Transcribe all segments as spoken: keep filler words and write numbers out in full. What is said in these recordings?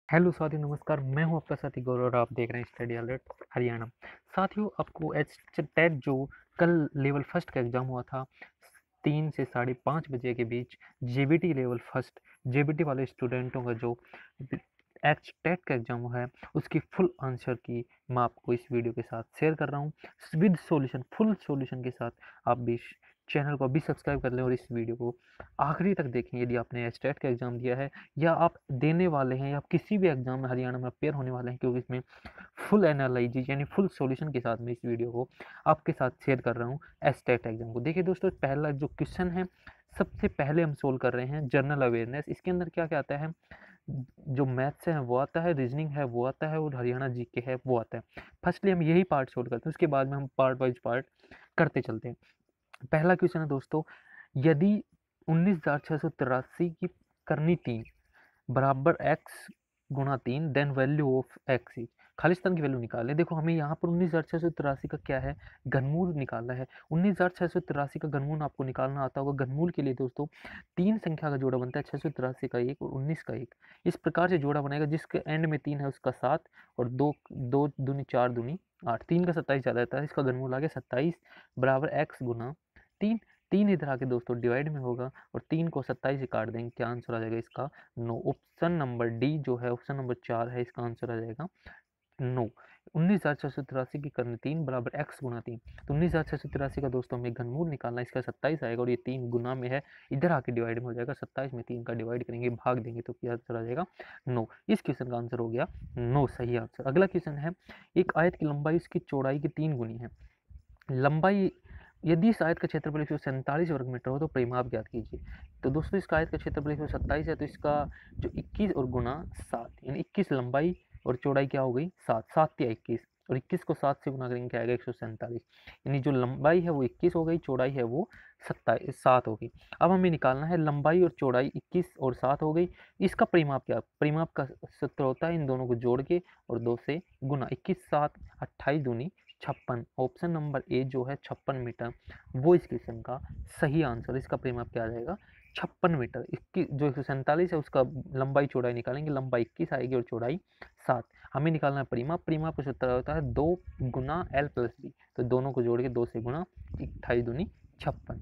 Hello साथियों, नमस्कार। मैं हूं आपका साथी गौरव और आप देख रहे हैं स्टडी अलर्ट हरियाणा। साथियों, आपको एच टेट जो कल लेवल फर्स्ट का एग्ज़ाम हुआ था तीन से साढ़े पाँच बजे के बीच, जेबीटी लेवल फर्स्ट जेबीटी वाले स्टूडेंटों का जो एच टेट का एग्ज़ाम है उसकी फुल आंसर की मैं आपको इस वीडियो के साथ शेयर कर रहा हूँ विद सॉल्यूशन, फुल सॉल्यूशन के साथ। आप भी चैनल को अभी सब्सक्राइब कर लें और इस वीडियो को आखिरी तक देखें यदि आपने एच टेट का एग्ज़ाम दिया है या आप देने वाले हैं या आप किसी भी एग्ज़ाम में हरियाणा में अपेयर होने वाले हैं, क्योंकि इसमें फुल एनालिसिस यानी फुल सॉल्यूशन के साथ मैं इस वीडियो को आपके साथ शेयर कर रहा हूँ एच टेट एग्ज़ाम को। देखिए दोस्तों, पहला जो क्वेश्चन है सबसे पहले हम सोल्व कर रहे हैं जनरल अवेयरनेस। इसके अंदर क्या क्या आता है? जो मैथ्स है वो आता है, रीजनिंग है वो आता है और हरियाणा जीके है वो आता है। फर्स्टली हम यही पार्ट सोल्व करते हैं, उसके बाद में हम पार्ट वाइज पार्ट करते चलते हैं। पहला क्वेश्चन है दोस्तों, यदि उन्नीस हजार छः सौ तिरासी की करनी तीन बराबर एक्स गुणा तीन, then value of X is. Khalistan की वैल्यू निकालें। देखो, हमें यहाँ पर उन्नीस हजार छः सौ तिरासी का क्या है, घनमूल निकालना है। उन्नीस हजार छः सौ तिरासी का घनमूल आपको निकालना आता होगा। घनमूल के लिए दोस्तों तीन संख्या का जोड़ा बनता है, छः सौ तिरासी का एक और उन्नीस का एक। इस प्रकार से जोड़ा बनेगा जिसके एंड में तीन है उसका सात और दो दो दूनी चार दूनी आठ, तीन का सत्ताईस ज़्यादा रहता है। इसका घनमूल आ गया सत्ताईस बराबर एक्स गुना तीन। तीन इधर आके दोस्तों डिवाइड में होगा और तीन को सत्ताईस से काट देंगे, क्या आंसर आ जाएगा इसका? नो। ऑप्शन नंबर डी जो है, ऑप्शन नंबर चार है, इसका आंसर आ जाएगा नो। उन्नीस हजार छः सौ तिरासी की करनी तीन बराबर एक्स गुना तीन, तो उन्नीस हजार छः सौ तिरासी का दोस्तों हमें घनमूल निकालना है, इसका सत्ताईस आएगा और ये तीन गुना में है, इधर आके डिवाइड में हो जाएगा। सत्ताईस में तीन का डिवाइड करेंगे, भाग देंगे तो क्या आंसर आ जाएगा? नो। इस क्वेश्चन का आंसर हो गया नो, सही आंसर। अगला क्वेश्चन है, एक आयत की लंबाई इसकी चौड़ाई की तीन गुनी है। लंबाई, यदि इस आयत का क्षेत्रफल एक सौ सैंतालीस वर्ग मीटर हो तो परिमाप ज्ञात कीजिए। तो दोस्तों इसका आयत का क्षेत्रफल एक सौ सत्ताईस है, तो इसका जो इक्कीस और गुना सात यानी इक्कीस लंबाई और चौड़ाई क्या हो गई? सात। सात या इक्कीस और इक्कीस को सात से गुना करेंगे क्या आएगा? एक सौ सैंतालीस। यानी जो लंबाई है वो इक्कीस हो गई, चौड़ाई है वो सत्ताईस सात हो गई। अब हमें निकालना है लंबाई और चौड़ाई, इक्कीस और सात हो गई, इसका परिमाप क्या? परिमाप का सूत्र होता है इन दोनों को जोड़ के और दो से गुना। इक्कीस सात अट्ठाईस दूनी छप्पन। ऑप्शन नंबर ए जो है छप्पन मीटर, वो इस क्वेश्चन का सही आंसर। इसका परिमाप क्या आ जाएगा? छप्पन मीटर। इक्कीस जो एक सौ सैंतालीस है उसका लंबाई चौड़ाई निकालेंगे, लंबाई इक्कीस आएगी और चौड़ाई सात। हमें निकालना है परिमाप। परिमाप का सूत्र होता है दो गुना एल प्लस बी, तो दोनों को जोड़ के दो से गुना, अट्ठाईस दूनी छप्पन।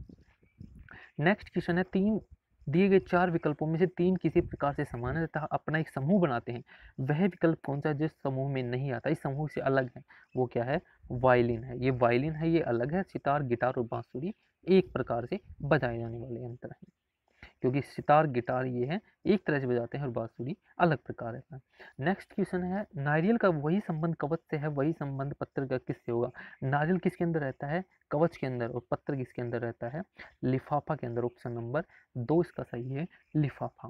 नेक्स्ट क्वेश्चन है, तीन दिए गए चार विकल्पों में से तीन किसी प्रकार से समान है तथा अपना एक समूह बनाते हैं, वह विकल्प कौन सा है जिस समूह में नहीं आता, इस समूह से अलग है? वो क्या है? वायलिन है। ये वायलिन है, ये अलग है। सितार, गिटार और बांसुरी एक प्रकार से बजाए जाने वाले यंत्र हैं, क्योंकि सितार गिटार ये है एक तरह से बजाते हैं और बांसुरी अलग प्रकार रहता है। नेक्स्ट क्वेश्चन है, नारियल का वही संबंध कवच से है, वही संबंध पत्र का किससे होगा? नारियल किसके अंदर रहता है? कवच के अंदर। और पत्र किसके अंदर रहता है? लिफाफा के अंदर। ऑप्शन नंबर दो इसका सही है, लिफाफा।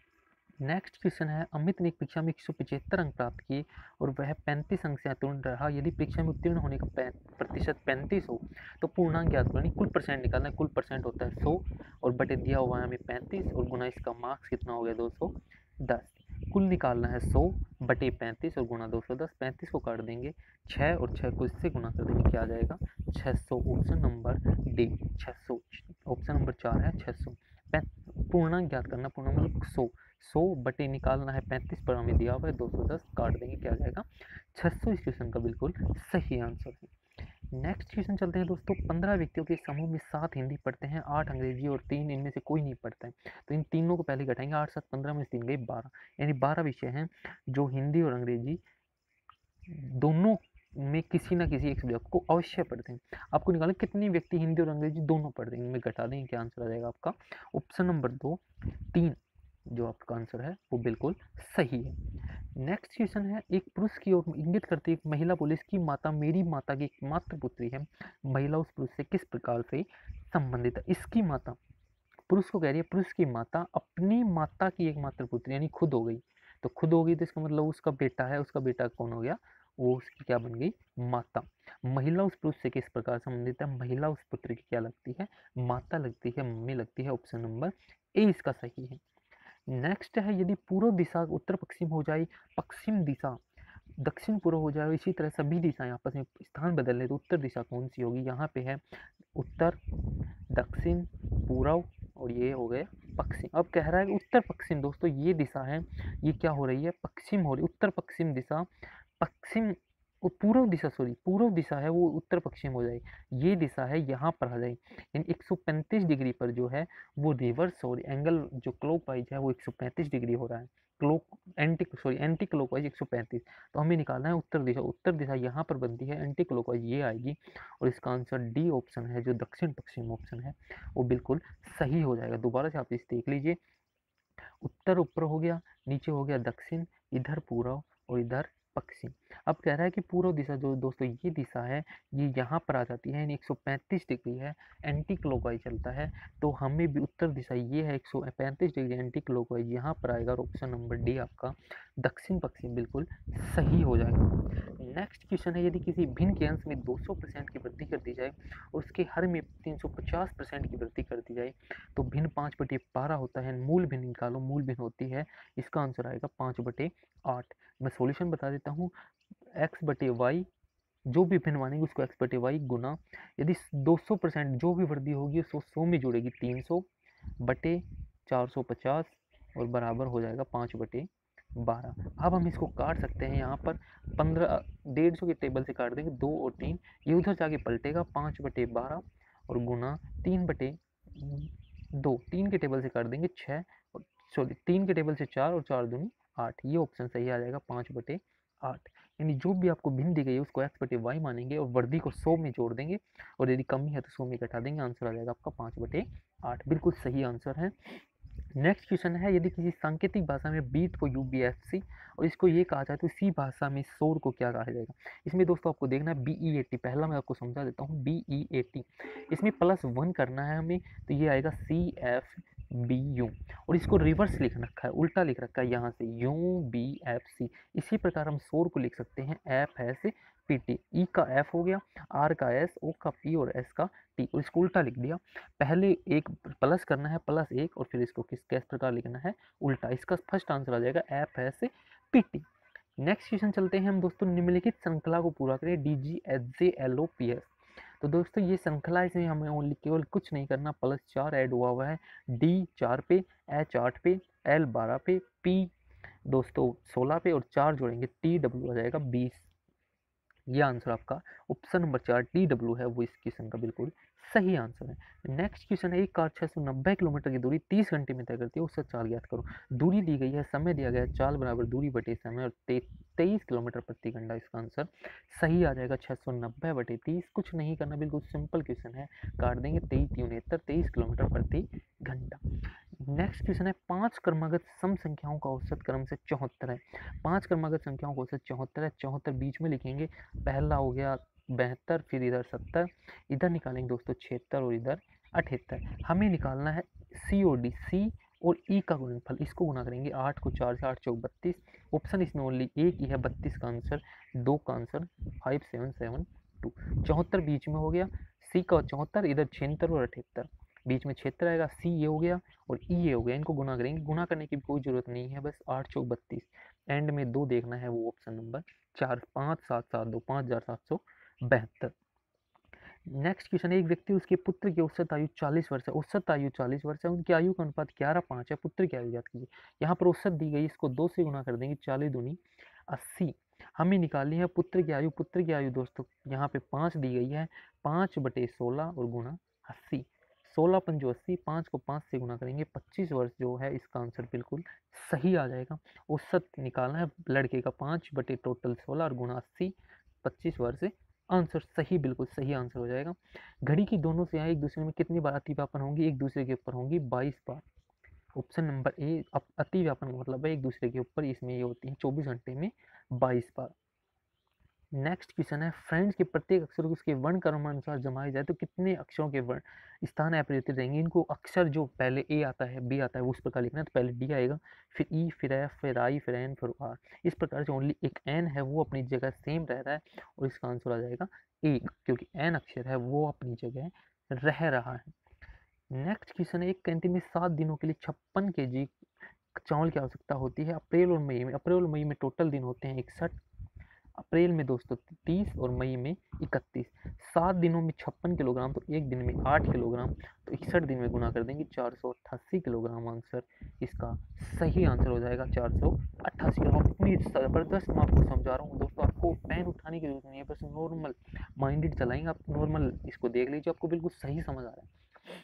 नेक्स्ट क्वेश्चन है, अमित ने परीक्षा में एक सौ पचहत्तर अंक प्राप्त किए और वह पैंतीस अंक से उत्तीर्ण रहा। यदि परीक्षा में उत्तीर्ण होने का प्रतिशत पैंतीस हो तो पूर्णांक ज्ञात करो। कुल परसेंट निकालना है। कुल परसेंट होता है सौ और बटे दिया हुआ है हमें पैंतीस और गुना इसका मार्क्स कितना हो गया? दो सौ दस। कुल निकालना है सौ बटे पैंतीस और गुना दो सौ दस। पैंतीस को काट देंगे छः और छः को इससे गुना कर देंगे, क्या आ जाएगा? छः सौ। ऑप्शन नंबर डी छः सौ। ऑप्शन नंबर चार है छः सौ। पूर्णांक ज्ञात करना, पूर्णांक मतलब सौ। सौ बटे निकालना है पैंतीस पर हमें दिया हुआ है दो सौ दस, काट देंगे, क्या आ जाएगा? छः सौ इस क्वेश्चन का बिल्कुल सही आंसर है। नेक्स्ट क्वेश्चन चलते हैं दोस्तों, पंद्रह व्यक्तियों के समूह में सात हिंदी पढ़ते हैं, आठ अंग्रेजी और तीन इनमें से कोई नहीं पढ़ता है। तो इन तीनों को पहले घटाएंगे, आठ सात पंद्रह में से तीन गए बारह, यानी बारह विषय हैं जो हिंदी और अंग्रेजी दोनों में किसी ना किसी एक सब्जेक्ट को अवश्य पढ़ते हैं। आपको निकालें कितने व्यक्ति हिंदी और अंग्रेजी दोनों पढ़ते हैं, इनमें घटा देंगे, क्या आंसर आ जाएगा आपका? ऑप्शन नंबर दो तीन जो आपका आंसर है वो बिल्कुल सही है। नेक्स्ट क्वेश्चन है, एक पुरुष की ओर इंगित करती एक महिला पुलिस की माता मेरी माता की एकमात्र पुत्री है, महिला उस पुरुष से किस प्रकार से संबंधित है? इसकी माता पुरुष को कह रही है, पुरुष की माता अपनी माता की एकमात्र पुत्री यानी खुद हो गई। तो खुद हो गई तो इसका मतलब उसका बेटा है, उसका बेटा कौन हो गया? वो उसकी क्या बन गई? माता। महिला उस पुरुष से किस प्रकार संबंधित है? महिला उस पुत्र की क्या लगती है? माता लगती है, मम्मी लगती है। ऑप्शन नंबर ए इसका सही है। नेक्स्ट है, यदि पूर्व दिशा उत्तर पश्चिम हो जाए, पश्चिम दिशा दक्षिण पूर्व हो जाए, इसी तरह सभी दिशाएं आपस में स्थान बदल ले तो उत्तर दिशा कौन सी होगी? यहाँ पे है उत्तर, दक्षिण, पूर्व और ये हो गए पश्चिम। अब कह रहा है कि उत्तर पश्चिम दोस्तों ये दिशा है, ये क्या हो रही है, पश्चिम हो रही, उत्तर पश्चिम दिशा, पश्चिम वो पूर्व दिशा, सॉरी पूर्व दिशा है वो उत्तर पश्चिम हो जाए, ये दिशा है यहाँ पर आ जाए, यानी एक सौ पैंतीस डिग्री पर जो है वो रिवर्स और एंगल जो क्लॉकवाइज है वो एक सौ पैंतीस डिग्री हो रहा है, clock anti sorry anti clockwise एक सौ पैंतीस। तो हमें निकालना है उत्तर दिशा, उत्तर दिशा यहाँ पर बनती है, एंटी क्लॉकवाइज ये आएगी, और इसका आंसर डी ऑप्शन है जो दक्षिण पश्चिम ऑप्शन है वो बिल्कुल सही हो जाएगा। दोबारा से आप इसे देख लीजिए, उत्तर ऊपर हो गया, नीचे हो गया दक्षिण, इधर पूर्व और इधर पश्चिम। अब कह रहा है कि पूर्व दिशा जो दोस्तों ये दिशा है ये यहाँ पर आ जाती है, यानी एक सौ पैंतीस डिग्री है, एंटी क्लॉकवाइज चलता है, तो हमें भी उत्तर दिशा ये है एक सौ पैंतीस डिग्री एंटी क्लॉकवाइज यहाँ पर आएगा, और ऑप्शन नंबर डी आपका दक्षिण पश्चिम बिल्कुल सही हो जाएगा। नेक्स्ट क्वेश्चन है, यदि किसी भिन्न के अंश में दो सौ परसेंट की वृद्धि कर दी जाए और उसके हर में तीन सौ पचास परसेंट की वृद्धि कर दी जाए तो भिन्न पाँच बटे बारह होता है, मूल भिन्न निकालो, मूल भिन्न होती है, इसका आंसर आएगा पाँच बटे आठ। मैं सॉल्यूशन बता देता हूँ, एक्स बटे वाई जो भी भिन्न मानेंगे उसको एक्स बटे वाई गुना, यदि दो सौ परसेंट जो भी वृद्धि होगी उसको सौ में जोड़ेगी तीन सौ बटे चार सौ पचास और बराबर हो जाएगा पाँच बटे बारह। अब हम इसको काट सकते हैं, यहाँ पर पंद्रह डेढ़ सौ के टेबल से काट देंगे, दो और तीन ये उधर जाके पलटेगा, पाँच बटे बारह और गुना तीन बटे दो, तीन के टेबल से काट देंगे छः, और सॉरी तीन के टेबल से चार और चार दूनी आठ, ये ऑप्शन सही आ जाएगा पाँच बटे आठ। यानी जो भी आपको भिन्न दी गई है उसको एक्स बटे वाई मानेंगे और वर्दी को सौ में जोड़ देंगे, और यदि कमी है तो सौ में घटा देंगे, आंसर आ जाएगा आपका पाँच बटे आठ, बिल्कुल सही आंसर है। नेक्स्ट क्वेश्चन है, यदि किसी सांकेतिक भाषा में बीट को यू बी एफ सी और इसको ये कहा जाए तो इसी भाषा में शोर को क्या कहा जाएगा। इसमें दोस्तों आपको देखना है बी ई ए टी, पहला मैं आपको समझा देता हूँ बी ई ए टी, इसमें प्लस वन करना है हमें, तो ये आएगा सी एफ बी यू, और इसको रिवर्स लिख रखा है, उल्टा लिख रखा है यहाँ से यू बी एफ सी। इसी प्रकार हम शोर को लिख सकते हैं F S P T, E का एफ हो गया, आर का एस, ओ का पी और एस का टी, और इसको उल्टा लिख दिया। पहले एक प्लस करना है प्लस एक, और फिर इसको किस किस प्रकार लिखना है उल्टा, इसका फर्स्ट आंसर आ जाएगा F S P T. Next question चलते हैं हम दोस्तों, निम्नलिखित श्रृंखला को पूरा करें D G H J L O P S. तो दोस्तों ये श्रृंखला, इसमें हमें ओनली केवल कुछ नहीं करना, प्लस चार ऐड हुआ हुआ है, डी चार पे, एच आठ पे, एल बारह पे, पी दोस्तों सोलह पे, और चार जोड़ेंगे टी डब्ल्यू आ जाएगा बीस। ये आंसर आपका ऑप्शन नंबर चार टी डब्ल्यू है वो इस क्वेश्चन का बिल्कुल सही आंसर है। नेक्स्ट क्वेश्चन है, एक कार छह सौ नब्बे किलोमीटर की दूरी तीस घंटे में तय करती है, उससे चाल ज्ञात करो। दूरी दी गई है, समय दिया गया है, चाल बराबर दूरी बटे समय और तेईस किलोमीटर प्रति घंटा, इसका आंसर सही आ जाएगा छह सौ नब्बे बटे तीस। कुछ नहीं करना, बिल्कुल सिंपल क्वेश्चन है, काट देंगे तेईस उनहत्तर, तेईस किलोमीटर प्रति घंटा। नेक्स्ट क्वेश्चन है, पांच क्रमागत सम संख्याओं का औसत क्रम से चौहत्तर है, पांच क्रमागत संख्याओं का औसत चौहत्तर है, चौहत्तर बीच में लिखेंगे, पहला हो गया बहत्तर, फिर इधर सत्तर, इधर निकालेंगे दोस्तों छिहत्तर और इधर अठहत्तर। हमें निकालना है सी और डी, सी और ई का गुणनफल, इसको गुना करेंगे, आठ को चार से आठ चौक बत्तीस, ऑप्शन इसमें ओनली एक ही है, बत्तीस का आंसर, दो का answer five seven seven two. चौहत्तर बीच में हो गया, सी का चौहत्तर, इधर छिहत्तर और अठहत्तर, बीच में छिहत्तर आएगा, सी ये हो गया और ई ये हो गया, इनको गुना करेंगे, गुना करने की कोई जरूरत नहीं है, बस आठ चौक बत्तीस, एंड में दो देखना है, वो ऑप्शन नंबर चार, पाँच सात सात दो, पाँच हजार सात सौ बहत्तर। नेक्स्ट क्वेश्चन है, एक व्यक्ति उसके पुत्र की औसत आयु चालीस वर्ष है, औसत आयु चालीस वर्ष है, उनकी आयु का अनुपात ग्यारह पाँच है, पुत्र की आयु ज्ञात कीजिए। यहाँ पर औसत दी गई, इसको दो से गुना कर देंगे, चालीस दूनी अस्सी, हमें निकालनी है पुत्र की आयु। पुत्र की आयु दोस्तों यहाँ पे पाँच दी गई है, पाँच बटे सोलह और गुना अस्सी, सोलह पंजो अस्सी, पाँच को पाँच से गुना करेंगे, पच्चीस वर्ष जो है, इसका आंसर बिल्कुल सही आ जाएगा। औसत निकालना है लड़के का, पाँच बटे टोटल सोलह और गुना अस्सी, पच्चीस वर्ष, आंसर सही, बिल्कुल सही आंसर हो जाएगा। घड़ी की दोनों से एक दूसरे में कितनी बार अतिव्यापन होंगी, एक दूसरे के ऊपर होंगी बाईस बार, ऑप्शन नंबर ए अतिव्यापन का मतलब है एक दूसरे के ऊपर, इसमें ये होती है चौबीस घंटे में बाईस बार। नेक्स्ट क्वेश्चन है, फ्रेंड्स के प्रत्येक अक्षर को उसके वर्ण क्रमानुसार जमाया जाए तो कितने अक्षरों के वर्ण स्थान अपरिवर्तित रहेंगे। इनको अक्षर जो पहले ए आता है, बी आता है, वो उस प्रकार लिखना है, तो पहले डी आएगा, फिर ई, फिर एफ, फिर आई, फिर एन, फिर आर, इस प्रकार से ओनली एक एन है वो अपनी जगह सेम रह रहा है, और इसका आंसर आ जाएगा एक, क्योंकि एन अक्षर है वो अपनी जगह रह रहा है। नेक्स्ट क्वेश्चन है, एक कैंटीन में सात दिनों के लिए छप्पन के जी चावल की आवश्यकता होती है, अप्रैल और मई में, अप्रैल और मई में टोटल दिन होते हैं इकसठ, अप्रैल में दोस्तों तीस और मई में इकतीस। सात दिनों में छप्पन किलोग्राम, तो एक दिन में आठ किलोग्राम, तो इकसठ दिन में गुना कर देंगे चार सौ अट्ठासी किलोग्राम। आंसर इसका सही आंसर हो जाएगा चार सौ अट्ठासी किलोग्राम। इतनी ज़बरदस्त मैं आपको समझा रहा हूँ दोस्तों, आपको पेन उठाने की जरूरत नहीं है, बस नॉर्मल माइंडेड चलाएंगे आप, नॉर्मल इसको देख लीजिए, आपको बिल्कुल सही समझ आ रहा है।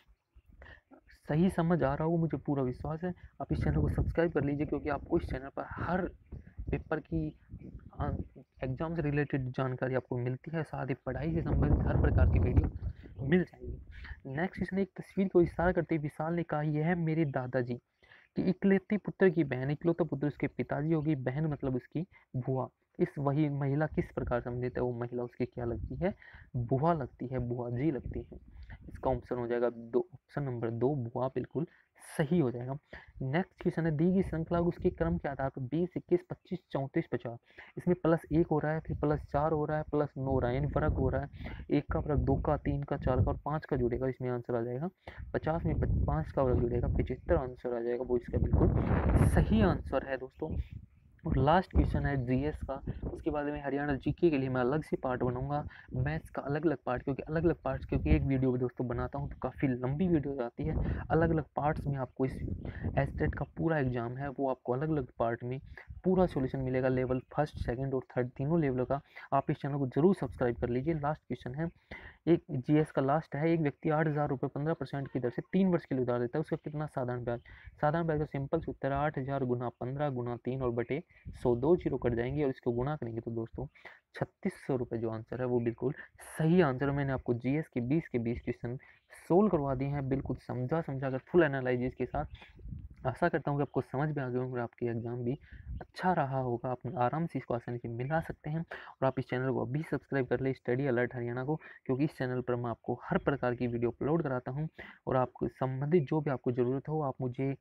सही समझ आ रहा हो मुझे पूरा विश्वास है। आप इस चैनल को सब्सक्राइब कर लीजिए, क्योंकि आपको इस चैनल पर हर पेपर की एग्जाम से रिलेटेड जानकारी आपको मिलती है, साथ ही पढ़ाई से संबंधित हर प्रकार की वीडियो मिल जाएगी। नेक्स्ट इसने एक तस्वीर को इशारा करते हुए विशाल ने कहा, यह है मेरे दादाजी कि इकलौती पुत्र की बहन, इकलौता पुत्र उसके पिताजी होगी, बहन मतलब उसकी बुआ। इस वही महिला किस प्रकार समझते हैं, वो महिला उसकी क्या लगती है, बुआ लगती है, बुआ जी लगती है। इसका ऑप्शन हो जाएगा दो, ऑप्शन नंबर दो बुआ बिल्कुल सही हो जाएगा। नेक्स्ट क्वेश्चन है, दी गई श्रृंखला उसके क्रम के आधार पर बीस, इक्कीस, पच्चीस, चौंतीस, पचास। इसमें प्लस एक हो रहा है, फिर प्लस चार हो रहा है, प्लस नौ हो रहा है, यानी फर्क हो रहा है। एक का फर्क दो का, तीन का, चार का और पाँच का जुड़ेगा, इसमें आंसर आ जाएगा पचास में पाँच का फर्क जुड़ेगा, पचहत्तर आंसर आ जाएगा, वो इसका बिल्कुल सही आंसर है दोस्तों। और लास्ट क्वेश्चन है जीएस का, उसके बाद में हरियाणा जीके के लिए मैं अलग से पार्ट बनाऊंगा, मैथ्स का अलग अलग पार्ट, क्योंकि अलग अलग पार्ट्स, क्योंकि एक वीडियो दोस्तों बनाता हूं तो काफ़ी लंबी वीडियो जाती है। अलग अलग पार्ट्स में आपको इस एच-टेट का पूरा एग्जाम है, वो आपको अलग अलग पार्ट में पूरा सॉल्यूशन मिलेगा, लेवल फर्स्ट, सेकंड और थर्ड तीनों लेवलों का। आप इस चैनल को जरूर सब्सक्राइब कर लीजिए। लास्ट क्वेश्चन है, एक जीएस का लास्ट है, एक व्यक्ति आठ हज़ार रुपये पंद्रह परसेंट की दर से तीन वर्ष के लिए उधार देता है, उसका कितना साधारण ब्याज। साधारण ब्याज का सिंपल सूत्र है आठ हज़ार गुना पंद्रह गुना तीन और बटे सौ, दो जीरो कट जाएंगे और इसको गुना करेंगे तो दोस्तों छत्तीस सौ रुपये जो आंसर है वो बिल्कुल सही आंसर है। मैंने आपको जीएस के बीस के बीस क्वेश्चन सोल्व करवा दिए हैं, बिल्कुल समझा समझा कर फुल एनालिसिस के साथ। आशा करता हूँ कि आपको समझ में आ गया होगा, आपकी एग्जाम भी अच्छा रहा होगा, आप आराम से इसको आसानी से मिला सकते हैं। और आप इस चैनल को अभी सब्सक्राइब कर ले, स्टडी अलर्ट हरियाणा को, क्योंकि इस चैनल पर मैं आपको हर प्रकार की वीडियो अपलोड कराता हूँ। और आपको संबंधित जो भी आपको ज़रूरत हो, आप मुझे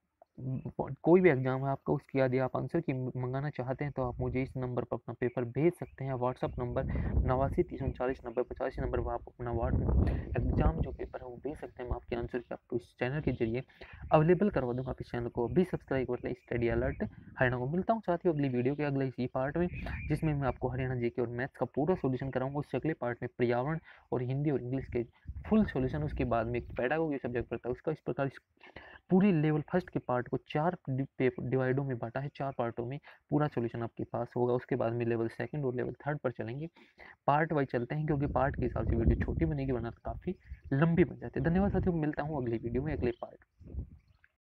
कोई भी एग्जाम है आपका, उसकी यदि आप आंसर की मंगाना चाहते हैं तो आप मुझे इस नंबर पर अपना पेपर भेज सकते हैं। व्हाट्सअप नंबर नवासी तीस उनचालीस नब्बे पचासी नंबर पर आप अपना व्हाट्सअप एग्जाम जो पेपर है वो भेज सकते हैं। मैं आपके आंसर की आपको इस चैनल के जरिए अवेलेबल करवा दूँगा। आप इस चैनल को अभी सब्सक्राइब कर लें, स्टडी अलर्ट हरियाणा को। मिलता हूँ साथियों अगली वीडियो के अगले इसी पार्ट में, जिसमें मैं आपको हरियाणा जीके और मैथ्स का पूरा सोल्यूशन कराऊंगा। उससे अगले पार्ट में पर्यावरण और हिंदी और इंग्लिश के फुल सोल्यूशन, उसके बाद में पेडागोगी सब्जेक्ट पढ़ता है उसका। इस प्रकार पूरी लेवल फर्स्ट के पार्ट को चार डिवाइडों में बांटा है, चार पार्टों में पूरा सॉल्यूशन आपके पास होगा। उसके बाद में लेवल सेकंड और लेवल थर्ड पर चलेंगे, पार्ट वाइज चलते हैं, क्योंकि पार्ट के हिसाब से वीडियो छोटी बनेगी, वरना काफ़ी लंबी बन जाती है। धन्यवाद साथियों, मिलता हूँ अगली वीडियो में अगले पार्ट।